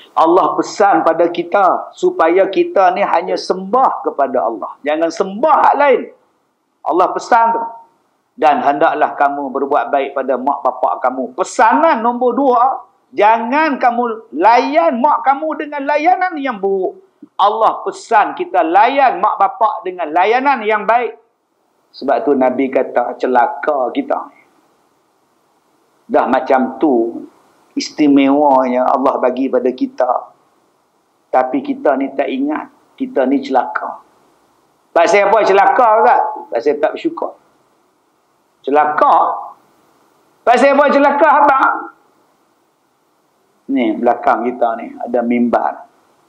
Allah pesan pada kita supaya kita ni hanya sembah kepada Allah. Jangan sembah hak lain. Allah pesan tu. Dan hendaklah kamu berbuat baik pada mak bapak kamu. Pesanan nombor 2, jangan kamu layan mak kamu dengan layanan yang buruk. Allah pesan kita layan mak bapak dengan layanan yang baik. Sebab tu Nabi kata celaka kita. Dah macam tu istimewanya Allah bagi pada kita. Tapi kita ni tak ingat. Kita ni celaka. Pasal apa celaka tak? Pasal tak bersyukur. Celaka? Pasal apa celaka abang? Ni belakang kita ni ada mimbar.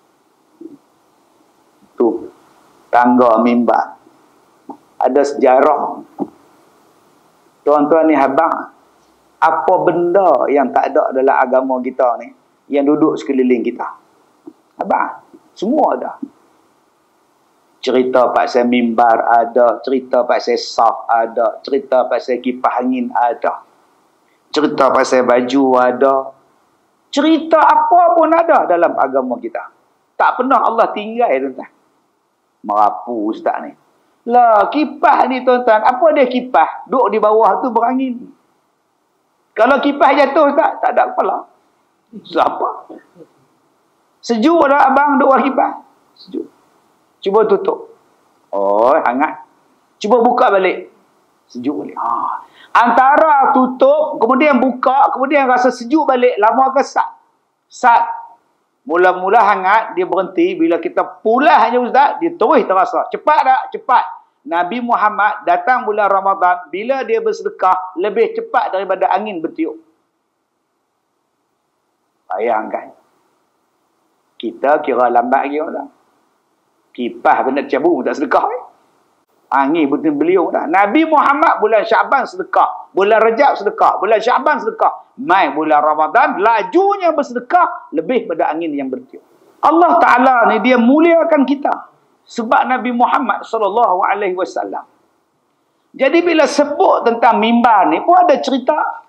Tu tangga mimbar. Ada sejarah. Tuan-tuan ni abang, apa benda yang tak ada dalam agama kita ni yang duduk sekeliling kita? Abang, semua ada. Cerita pasal mimbar ada, cerita pasal saf ada, cerita pasal kipas angin ada, cerita pasal baju ada, cerita apa pun ada dalam agama kita. Tak pernah Allah tinggal, tuan-tuan. Merapu ustaz ni. Lah, kipas ni tuan-tuan, apa dia kipas? Duduk di bawah tu berangin. Kalau kipas jatuh ustaz, tak ada kepala. Siapa? Sejuk dah abang duduk bawah kipas. Sejuk. Cuba tutup. Oh, hangat. Cuba buka balik. Sejuk balik. Antara tutup, kemudian buka, kemudian rasa sejuk balik. Lama ke sat? Sat. Mula-mula hangat, dia berhenti. Bila kita pulas hanya ustaz, dia terus terasa. Cepat tak? Cepat. Nabi Muhammad datang bulan Ramadan, bila dia bersedekah, lebih cepat daripada angin bertiup. Bayangkan. Kita kira lambat lagi orang. Kipas benda cabut tak sedekah. Angin betul beliau dah. Nabi Muhammad bulan Syaban sedekah, bulan Rajab sedekah, bulan Syaban sedekah. Mai bulan Ramadan lajunya bersedekah lebih pada angin yang bertiup. Allah Taala ni dia muliakan kita sebab Nabi Muhammad sallallahu alaihi wasallam. Jadi bila sebut tentang mimbar ni pun ada cerita.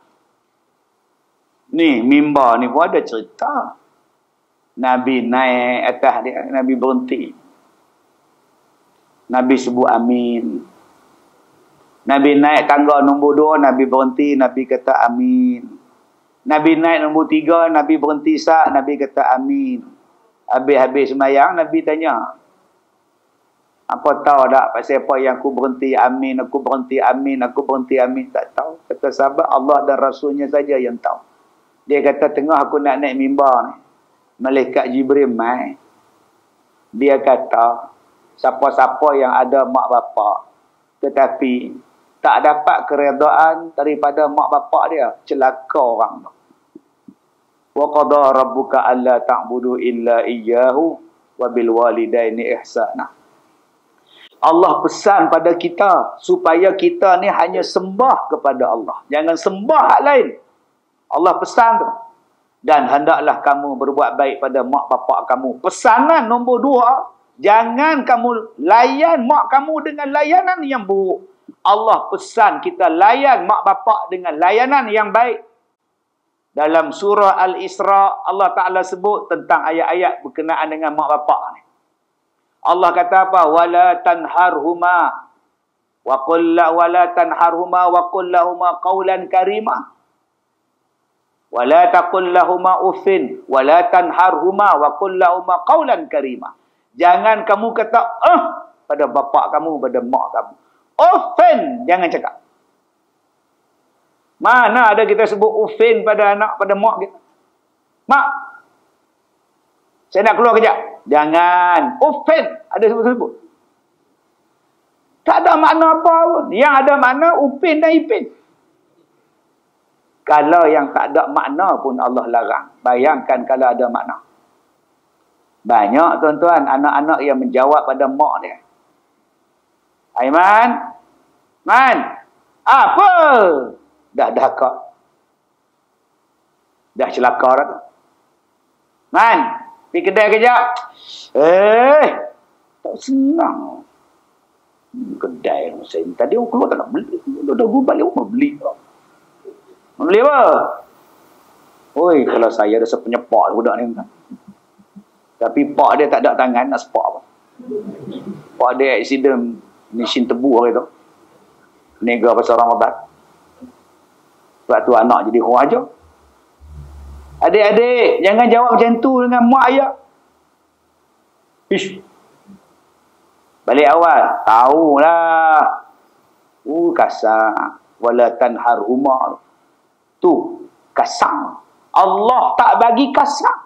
Ni mimbar ni pun ada cerita. Nabi naik atas dia, Nabi berhenti. Nabi sebut amin. Nabi naik tangga nombor 2, Nabi berhenti, Nabi kata amin. Nabi naik nombor 3, Nabi berhenti sat, Nabi kata amin. Habis-habis sembahyang, Nabi tanya, apa tahu tak pasal apa yang aku berhenti amin, aku berhenti amin, aku berhenti amin? Tak tahu. Kata sahabat, Allah dan Rasulnya saja yang tahu. Dia kata, tengah aku nak naik mimbar ni, Malaikat Jibril mai. Dia kata, siapa-siapa yang ada mak bapak tetapi tak dapat keredaan daripada mak bapak dia, celaka orang tu. Wa qada rabbuka alla ta'budu illa iyyahu wa bil walidaini ihsana. Allah pesan pada kita supaya kita ni hanya sembah kepada Allah. Jangan sembah hak lain. Allah pesan tu. Dan hendaklah kamu berbuat baik pada mak bapak kamu. Pesanan nombor 2, jangan kamu layan mak kamu dengan layanan yang buruk. Allah pesan kita layan mak bapak dengan layanan yang baik. Dalam surah Al-Isra, Allah Ta'ala sebut tentang ayat-ayat berkenaan dengan mak bapak ni. Allah kata apa? Wala tanharhuma wa qul wala tanharhuma wa qul lahumā qawlan karīmah. Wala taqul lahumā uffin wala tanharhuma wa qul lahumā qawlan karīmah. Jangan kamu kata pada bapak kamu, pada mak kamu. Uffin, jangan cakap. Mana ada kita sebut uffin pada anak, pada mak kita? Mak, saya nak keluar kejap. Jangan. Uffin, ada sebut-sebut. Tak ada makna apa pun. Yang ada makna upin dan ipin. Kalau yang tak ada makna pun Allah larang. Bayangkan kalau ada makna. Banyak tuan-tuan anak-anak yang menjawab pada mak dia. Aiman, Man, apa? Dah kak. Dah celaka dah tu. Man, pergi kedai kejap. Tak senang. Kedai saya tadi orang keluar tak nak beli. Dah balik rumah beli. Beli apa? Oi, kalau saya rasa penyepak budak ni. Tapi pak dia tak ada tangan nak sepak apa. Pak dia accident mesin tebu hari tu. Nega pasal orang obat. Sebab tu anak jadi kurang ajar. Adik-adik, jangan jawab macam tu dengan mak ayah. Ish. Balik awal. Tahulah. Kasar. Wala tanharhuma. Tu. Kasar. Allah tak bagi kasar.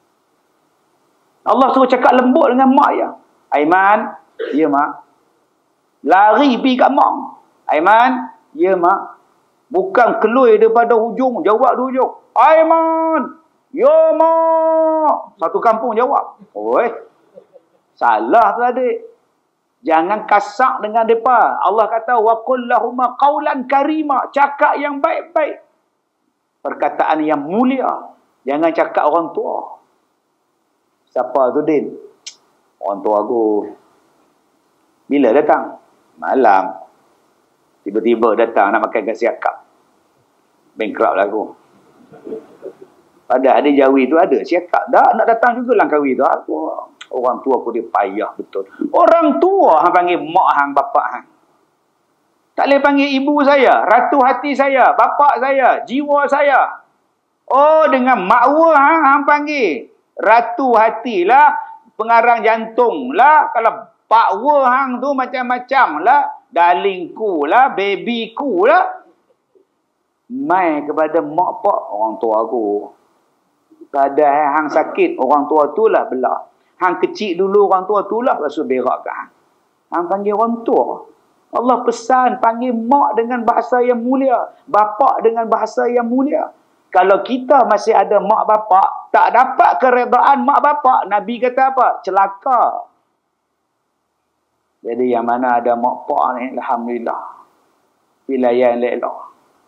Allah suruh cakap lembut dengan mak ayah. Aiman. Ya mak. Lari pergi kat mak. Aiman. Ya mak. Bukan keluar daripada hujung. Jawab di hujung. Aiman. Ya mak. Satu kampung jawab. Oi. Salah tu adik. Jangan kasak dengan mereka. Allah kata, وَقُلْ لَهُمَا قَوْلًا كَرِيمًا. Cakap yang baik-baik. Perkataan yang mulia. Jangan cakap orang tua. Siapa tu, Din? Orang tua aku. Bila datang? Malam. Tiba-tiba datang nak makan kat siakap. Bankrupt lah aku. Padahal ada Jawi tu ada siakap. Dah nak datang juga Langkawi tu. Orang tua aku dia payah betul. Orang tua hang panggil mak hang, bapak hang. Tak boleh panggil ibu saya, ratu hati saya, bapak saya, jiwa saya. Oh, dengan makwa hang panggil ratu hati lah, pengarang jantung lah. Kalau pakwa hang tu macam-macam lah, darlingku lah, babyku lah. Mai kepada mak pak orang tua aku. Kadang hang sakit, orang tua tu lah belah. Hang kecil dulu orang tua tu lah basuh berak kat hang. Hang panggil orang tua. Allah pesan panggil mak dengan bahasa yang mulia, bapak dengan bahasa yang mulia. Kalau kita masih ada mak bapak, tak dapat keredaan mak bapak, Nabi kata apa? Celaka. Jadi yang mana ada mak pak ni, alhamdulillah. Wilayah yang elok.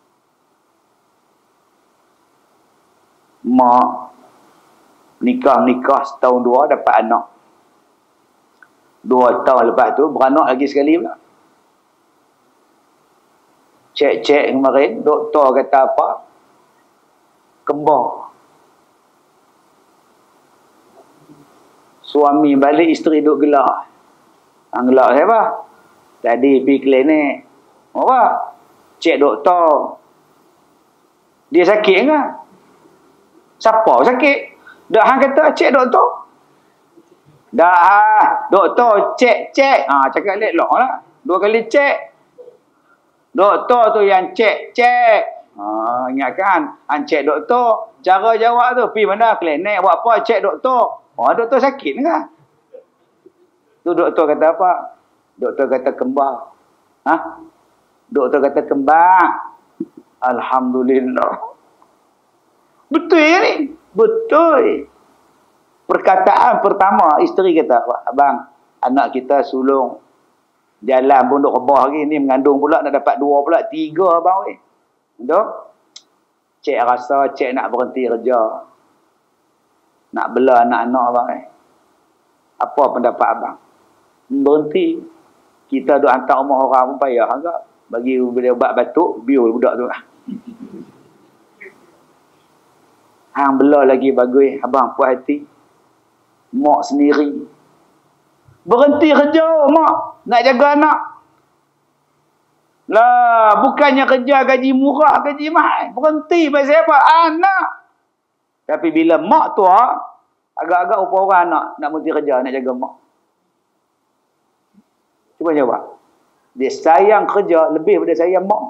Mak nikah setahun dua dapat anak. 2 tahun lepas tu beranak lagi sekali pula. Cek kemarin doktor kata apa? Kembar. Suami balik, isteri duk gelak. Gelak siapa? Tadi pergi klinik. Apa? Cek doktor. Dia sakit ke? Siapa sakit? Dah hang kata cek doktor. Dah doktor cek. Cakap elok lah. 2 kali cek. Doktor tu yang cek. Ingatkan hang cek doktor. Cara jawab tu pergi mana klinik buat apa cek doktor. Doktor sakit ke? Tu doktor kata apa? Doktor kata kembar. Doktor kata kembar. Alhamdulillah. Betul ya ni? Betul. Perkataan pertama, isteri kata, abang, anak kita sulung. Jalan pun duk rebah lagi. Ni mengandung pula, nak dapat 2 pula. 3 abang. Duk? Cik rasa, cik nak berhenti kerja. Nak bela anak-anak abang. Apa pendapat abang? Berhenti. Kita duk hantar rumah orang pun payah agak. Bagi bila ubat batuk, biul budak tu. Hang bela lagi bagus, abang puas hati. Mak sendiri. Berhenti kerja, mak. Nak jaga anak. Lah, bukannya kerja gaji murah, gaji mahal. Berhenti pasal apa? Anak. Tapi bila mak tua, agak-agak upah orang anak nak berhenti kerja, nak jaga mak. Cuba jawab. Dia sayang kerja lebih daripada sayang mak.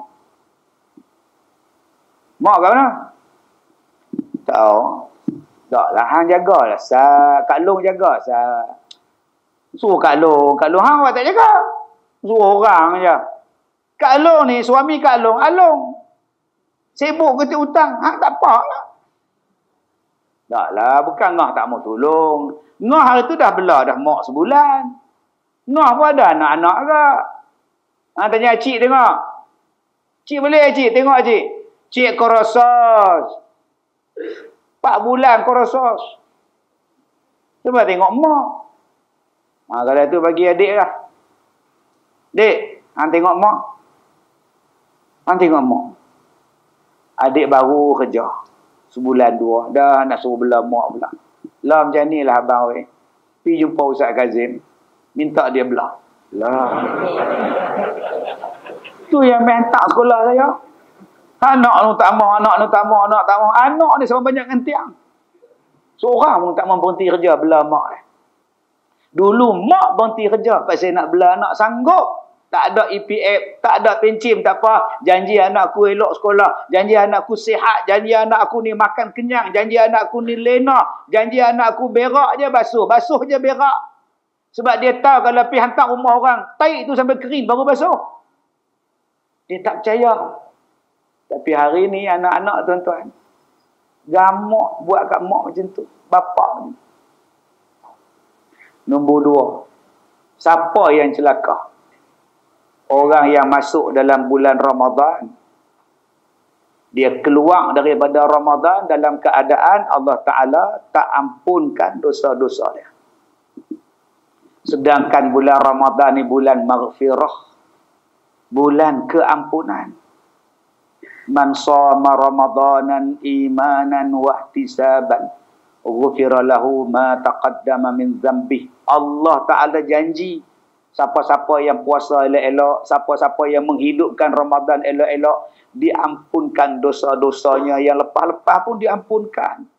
Mak kat mana? Tahu. Taklah hang jagalah. Kak Long jaga. Suruh Kak Long. Kak Long hang awak tak jaga. Suruh orang je. Kak Long ni suami Kak Long, Along. Sibuk ketik hutang, hang tak apa lah. Taklah, bukan ngah tak mau tolong. Ngah hari tu dah bela dah mak sebulan. Ngah pun ada anak-anak ke. Tanya cik tengok. Cik boleh cik tengok cik. Cik korosos. 4 bulan korosos. Cuba tengok mak. Kalau tu bagi adik lah. Dek, hang tengok mak. Hang tengok mak. Adik baru kerja. Sebulan 2. Dah nak suruh bela mak pula. Lah macam ni lah abang weh. Pergi jumpa Ustaz Kazim. Minta dia belah. Lah. Tu yang main tak sekolah saya. Anak tu tak mau, anak tu tak mau, anak tak mau. Anak ni sama banyak dengan tiang. Seorang pun tak mau berhenti kerja belah mak dia. Dulu mak berhenti kerja pasal nak belah anak sanggup. Tak ada EPF, tak ada pencim, tak apa. Janji anakku elok sekolah. Janji anakku sihat. Janji anakku ni makan kenyang. Janji anakku ni lena. Janji anakku berak je basuh. Basuh je berak. Sebab dia tahu kalau pergi hantar rumah orang, taik tu sampai kering baru basuh. Dia tak percaya. Tapi hari ni anak-anak tuan-tuan, gamak buat kat mak macam tu. Bapak ni. Nombor 2. Siapa yang celaka? Orang yang masuk dalam bulan Ramadan. Dia keluar daripada Ramadan dalam keadaan Allah Ta'ala tak ampunkan dosa-dosa dia. Sedangkan bulan Ramadan ni bulan maghfirah. Bulan keampunan. Man shama Ramadanan imanan wa ihtisaban ghufira lahu ma taqaddama min dhanbih. Allah Ta'ala janji, siapa-siapa yang puasa elok-elok, siapa-siapa yang menghidupkan Ramadan elok-elok, diampunkan dosa-dosanya yang lepas-lepas pun diampunkan.